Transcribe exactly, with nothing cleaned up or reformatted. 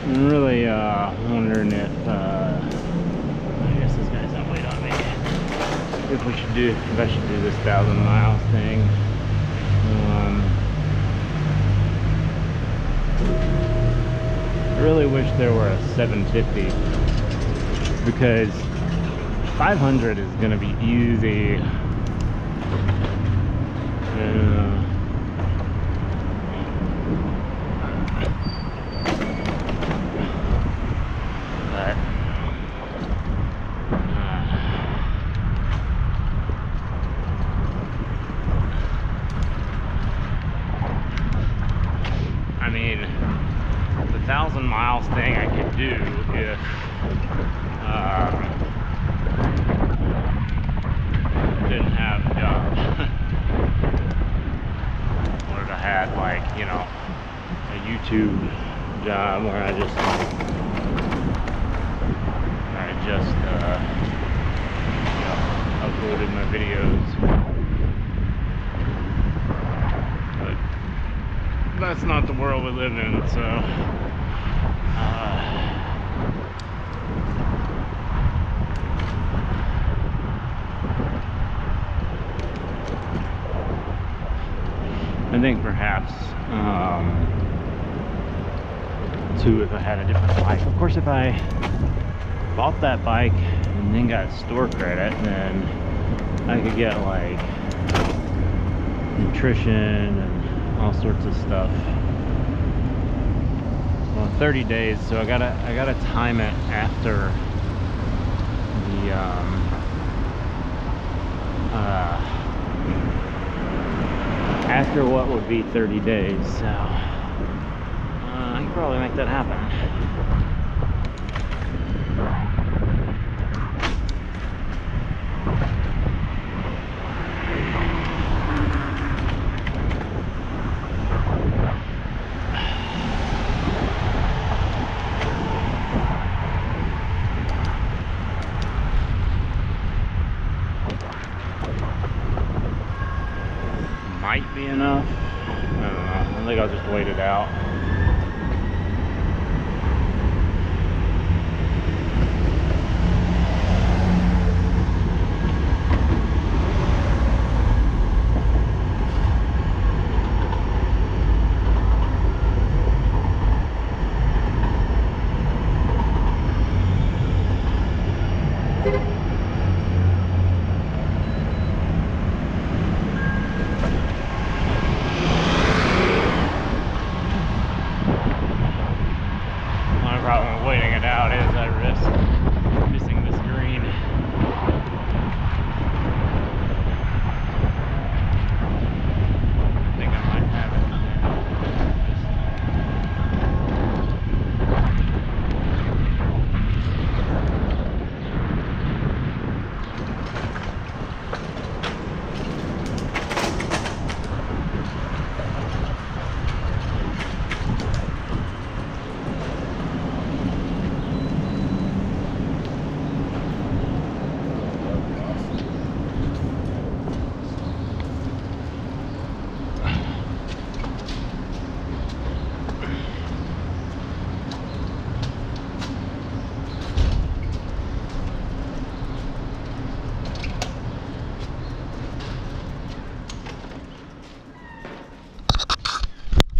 I'm really uh, wondering if, uh, I guess this guy's not waiting on me, if we should do, if I should do this thousand miles thing. Um, I really wish there were a seven fifty, because five hundred is going to be easy. Uh, but, uh, I mean, the thousand miles thing I could do if um, didn't have a job. Or if I had, like, you know, a YouTube job where I just where I just uh, you know, uploaded my videos. But that's not the world we live in, so uh, I think perhaps um, too, if I had a different bike. Of course, if I bought that bike and then got store credit, then I could get like nutrition and all sorts of stuff. Well, thirty days, so I gotta I gotta time it after the um, uh, after what would be thirty days. So uh, I can probably make that happen. Might be enough. I don't know. I think I'll just wait it out.